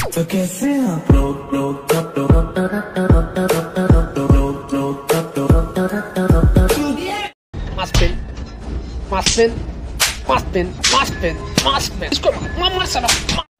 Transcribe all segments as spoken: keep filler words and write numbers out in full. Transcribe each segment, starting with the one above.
तो कैसे आप लोग लोग Maspin, Maspin, Maspin, Maspin, Maspin. इसको मार मार साला।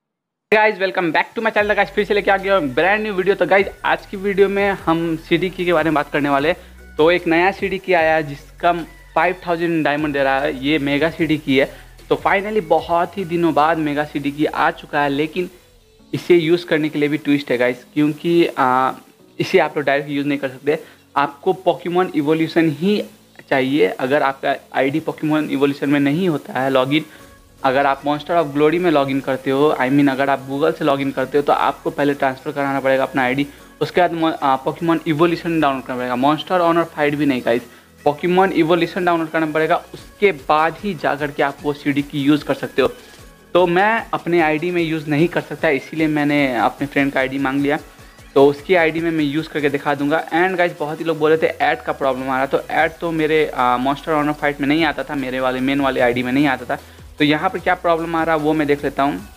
Guys welcome back to my channel. Guys फिर से लेके आ गया ब्रांड न्यू वीडियो। तो गाइज आज की वीडियो में हम सीडी की के बारे में बात करने वाले हैं। तो एक नया सीडी की आया है जिसका फाइव थाउजेंड डायमंड दे रहा है। ये मेगा सीडी की है। तो फाइनली बहुत ही दिनों बाद मेगा सीडी की आ चुका है, लेकिन इसे यूज़ करने के लिए भी ट्विस्ट है गाइज, क्योंकि आ, इसे आप लोग डायरेक्ट यूज़ नहीं कर सकते। आपको पोकेमॉन इवोल्यूशन ही चाहिए। अगर आपका आईडी पोकेमॉन इवोल्यूशन में नहीं होता है लॉगिन, अगर आप मॉन्स्टर ऑफ ग्लोरी में लॉगिन करते हो, आई I मीन mean, अगर आप गूगल से लॉगिन करते हो तो आपको पहले ट्रांसफ़र कराना पड़ेगा अपना आईडी। उसके बाद पोकेमॉन इवोल्यूशन डाउनलोड करना पड़ेगा। मॉन्स्टर ऑनर फाइट भी नहीं गाइस, पोकेमॉन इवोल्यूशन डाउनलोड करना पड़ेगा। उसके बाद ही जा कर के आप वो सीडी की यूज़ कर सकते हो। तो मैं अपने आईडी में यूज़ नहीं कर सकता, इसीलिए मैंने अपने फ्रेंड का आईडी मांग लिया। तो उसकी आईडी में मैं यूज़ करके दिखा दूंगा। एंड गाइज बहुत ही लोग बोल रहे थे ऐड का प्रॉब्लम आ रहा। तो ऐड तो मेरे मॉन्स्टर ऑनर फाइट में नहीं आता था, मेरे वाले मेन वाले आईडी में नहीं आता था। तो यहाँ पर क्या प्रॉब्लम आ रहा वो मैं देख लेता हूँ।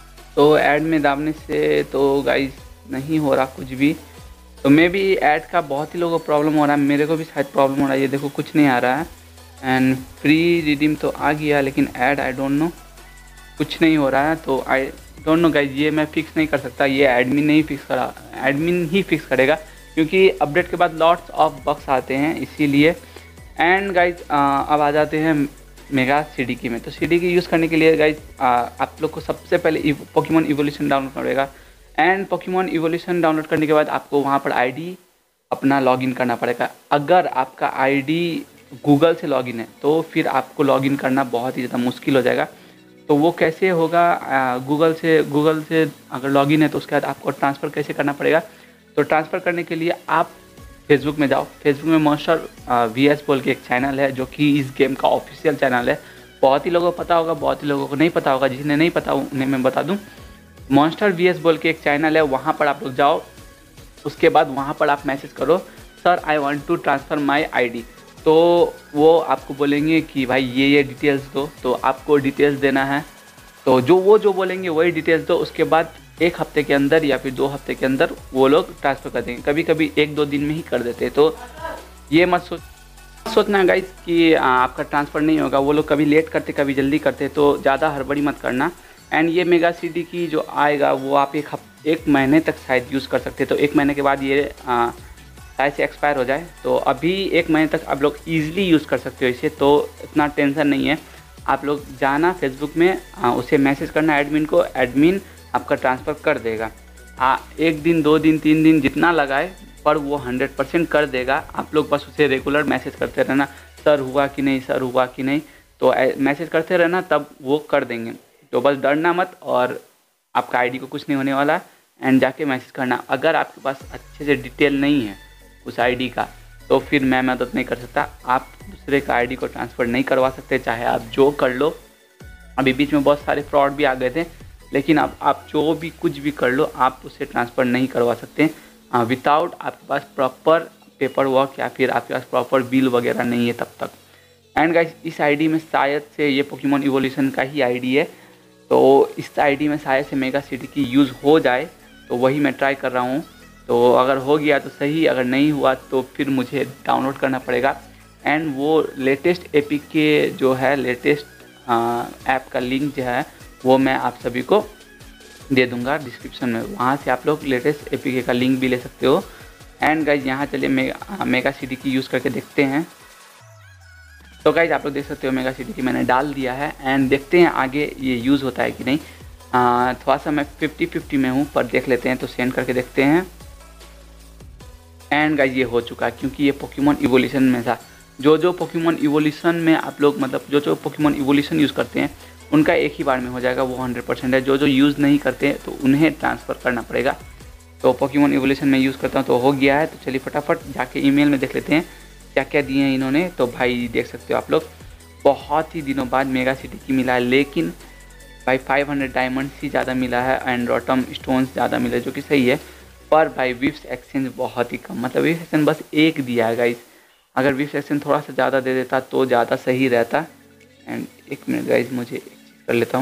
तो ऐड में दाबने से तो गाइज नहीं हो रहा कुछ भी। तो मे भी ऐड का बहुत ही लोगों को प्रॉब्लम हो रहा है, मेरे को भी शायद प्रॉब्लम हो रहा है। ये देखो कुछ नहीं आ रहा है। एंड फ्री रिडीम तो आ गया, लेकिन ऐड आई डोंट नो कुछ नहीं हो रहा है। तो आई डोंट नो गाइज, ये मैं फिक्स नहीं कर सकता। ये एडमिन नहीं फिक्स करा, एडमिन ही फिक्स करेगा, क्योंकि अपडेट के बाद लॉट्स ऑफ बग्स आते हैं इसीलिए। एंड गाइज अब आ जाते हैं मेगा सीडी की में। तो सीडी की यूज़ करने के लिए गाइज आप लोग को सबसे पहले पोकेमॉन इवोल्यूशन डाउनलोड करना पड़ेगा। एंड पोकेमॉन इवोल्यूशन डाउनलोड करने के बाद आपको वहाँ पर आईडी अपना लॉगिन करना पड़ेगा। अगर आपका आईडी गूगल से लॉगिन है तो फिर आपको लॉगिन करना बहुत ही ज़्यादा मुश्किल हो जाएगा। तो वो कैसे होगा, गूगल से गूगल से अगर लॉगिन है तो उसके बाद आपको ट्रांसफ़र कैसे करना पड़ेगा। तो ट्रांसफ़र करने के लिए आप फेसबुक में जाओ। फेसबुक में मॉन्स्टर वी एस बोल के एक चैनल है जो कि इस गेम का ऑफिशियल चैनल है। बहुत ही लोगों को पता होगा, बहुत ही लोगों को नहीं पता होगा। जिन्हें नहीं पता उन्हें मैं बता दूं, मॉन्स्टर वी एस बोल के एक चैनल है, वहाँ पर आप लोग जाओ। उसके बाद वहाँ पर आप मैसेज करो sir I want to transfer my ID. तो वो आपको बोलेंगे कि भाई ये ये डिटेल्स दो। तो आपको डिटेल्स देना है। तो जो वो जो बोलेंगे वही डिटेल्स दो। उसके बाद एक हफ्ते के अंदर या फिर दो हफ्ते के अंदर वो लोग ट्रांसफ़र कर देंगे। कभी कभी एक दो दिन में ही कर देते हैं। तो ये मत सोच सोचना गाइस कि आपका ट्रांसफ़र नहीं होगा। वो लोग कभी लेट करते कभी जल्दी करते, तो ज़्यादा हड़बड़ी मत करना। एंड ये मेगा सीडी की जो आएगा वो आप एक हफ्ते एक महीने तक शायद यूज़ कर सकते हैं। तो एक महीने के बाद ये शायद से एक्सपायर हो जाए। तो अभी एक महीने तक आप लोग ईजिली यूज़ कर सकते हो इसे, तो इतना टेंशन नहीं है। आप लोग जाना फेसबुक में, आ, उसे मैसेज करना एडमिन को, एडमिन आपका ट्रांसफ़र कर देगा। आ, एक दिन दो दिन तीन दिन जितना लगाए, पर वो हंड्रेड परसेंट कर देगा। आप लोग बस उसे रेगुलर मैसेज करते रहना, सर हुआ कि नहीं, सर हुआ कि नहीं। तो मैसेज करते रहना, तब वो कर देंगे। तो बस डरना मत, और आपका आईडी को कुछ नहीं होने वाला। एंड जाके मैसेज करना। अगर आपके पास अच्छे से डिटेल नहीं है उस आईडी का, तो फिर मैं मदद नहीं कर सकता। आप दूसरे का आईडी को ट्रांसफ़र नहीं करवा सकते, चाहे आप जो कर लो। अभी बीच में बहुत सारे फ्रॉड भी आ गए थे, लेकिन अब आप जो भी कुछ भी कर लो, आप उसे ट्रांसफ़र नहीं करवा सकते विदाउट आपके पास प्रॉपर पेपर वर्क या फिर आपके पास प्रॉपर बिल वगैरह नहीं है तब तक। एंड गाइस इस आईडी में शायद से ये पोकेमॉन इवोल्यूशन का ही आईडी है। तो इस आईडी में शायद से मेगा सीडी की यूज़ हो जाए, तो वही मैं ट्राई कर रहा हूँ। तो अगर हो गया तो सही, अगर नहीं हुआ तो फिर मुझे डाउनलोड करना पड़ेगा। एंड वो लेटेस्ट एपिक के जो है लेटेस्ट ऐप का लिंक जो है वो मैं आप सभी को दे दूंगा डिस्क्रिप्शन में। वहाँ से आप लोग लेटेस्ट एपिक का लिंक भी ले सकते हो। एंड गाइज यहाँ चलिए मेगा मेगा सीडी की यूज़ करके देखते हैं। तो गाइज आप लोग देख सकते हो मेगा सीडी की मैंने डाल दिया है। एंड देखते हैं आगे ये यूज़ होता है कि नहीं। आ, थोड़ा सा मैं फिफ्टी फिफ्टी में हूँ, पर देख लेते हैं। तो सेंड करके देखते हैं। एंड गाइज ये हो चुका है, क्योंकि ये पोकेमॉन इवोल्यूशन में था। जो जो पोकेमॉन इवोल्यूशन में आप लोग मतलब जो जो पोकेमॉन इवोल्यूशन यूज़ करते हैं उनका एक ही बार में हो जाएगा, वो हंड्रेड परसेंट है। जो जो यूज़ नहीं करते हैं तो उन्हें ट्रांसफ़र करना पड़ेगा। तो पोकेमॉन इवोल्यूशन में यूज़ करता हूँ, तो हो गया है। तो चलिए फटाफट जाके ईमेल में देख लेते हैं क्या क्या दिए हैं इन्होंने। तो भाई देख सकते हो आप लोग, बहुत ही दिनों बाद मेगा सिटी की मिला है, लेकिन भाई फाइव हंड्रेड डायमंड्स ही ज़्यादा मिला है एंड रॉटम स्टोन्स ज़्यादा मिले, जो कि सही है। पर भाई विप्स एक्सचेंज बहुत ही कम, मतलब विप्स एक्सचेंज बस एक दिया है गाइस। अगर विप्स एक्सचेंज थोड़ा सा ज़्यादा दे देता तो ज़्यादा सही रहता। एंड एक मिनट गाइस मुझे कर लेता हूँ।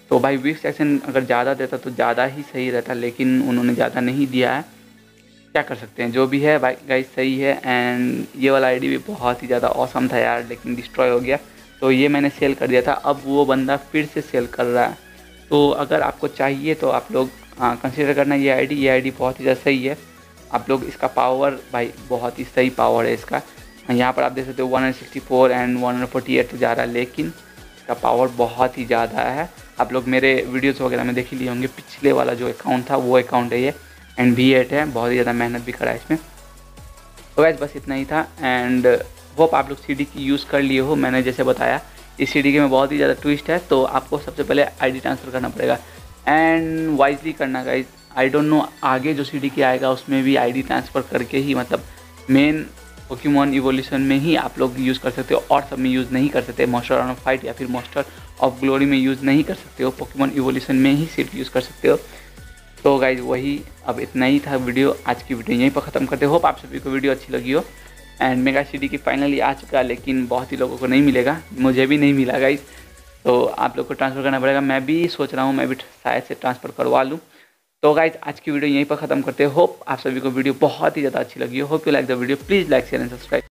तो भाई वीक सेक्शन अगर ज़्यादा देता तो ज़्यादा ही सही रहता, लेकिन उन्होंने ज़्यादा नहीं दिया है, क्या कर सकते हैं। जो भी है भाई गाइस सही है। एंड ये वाला आईडी भी बहुत ही ज़्यादा औसम था यार, लेकिन डिस्ट्रॉय हो गया, तो ये मैंने सेल कर दिया था। अब वो बंदा फिर से सेल कर रहा है, तो अगर आपको चाहिए तो आप लोग कंसिडर करना ये आईडी। ये आईडी बहुत ही ज़्यादा सही है। आप लोग इसका पावर भाई बहुत ही सही पावर है इसका। यहाँ पर आप देख सकते हो one sixty four and one forty eight जा रहा है, लेकिन इसका पावर बहुत ही ज़्यादा है। आप लोग मेरे वीडियोस वगैरह में देख ही लिए होंगे, पिछले वाला जो अकाउंट था वो अकाउंट है ये, एंड वी एट है, बहुत ही ज़्यादा मेहनत भी करा है इसमें। तो वैसे बस इतना ही था। एंड होप आप लोग सी डी की यूज़ कर लिए हो। मैंने जैसे बताया इस सी डी के में बहुत ही ज़्यादा ट्विस्ट है, तो आपको सबसे पहले आईडी ट्रांसफ़र करना पड़ेगा एंड वाइजली करना गाइज। आई डोंट नो आगे जो सी डी की आएगा उसमें भी आईडी ट्रांसफ़र करके ही, मतलब मेन पोकेमॉन इवोल्यूशन में ही आप लोग यूज़ कर सकते हो, और सब में यूज़ नहीं कर सकते। मास्टर ऑफ फाइट या फिर मास्टर ऑफ ग्लोरी में यूज़ नहीं कर सकते हो, पोकेमॉन इवोल्यूशन में ही सिर्फ यूज़ कर सकते हो। तो गाइज वही अब इतना ही था वीडियो। आज की वीडियो यहीं पर ख़त्म करते। होप आप सभी को वीडियो अच्छी लगी हो। एंड मेगा सीडी की फाइनली आ चुका है, लेकिन बहुत ही लोगों को नहीं मिलेगा, मुझे भी नहीं मिला गाइज, तो आप लोग को ट्रांसफ़र करना पड़ेगा। मैं भी सोच रहा हूँ मैं भी शायद से ट्रांसफ़र करवा लूँ। तो गाइज आज की वीडियो यहीं पर ख़त्म करते हैं। होप आप सभी को वीडियो बहुत ही ज़्यादा अच्छी लगी हो। Hope you like the video, please like share and subscribe.